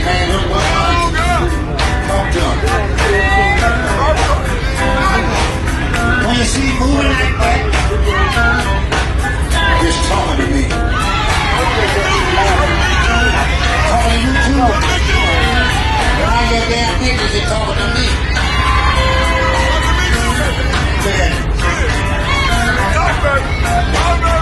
Man, look what talk to him. When you see me moving like that, just talking to me. Talking to you too. And all your damn niggas are talking to me. Look at it.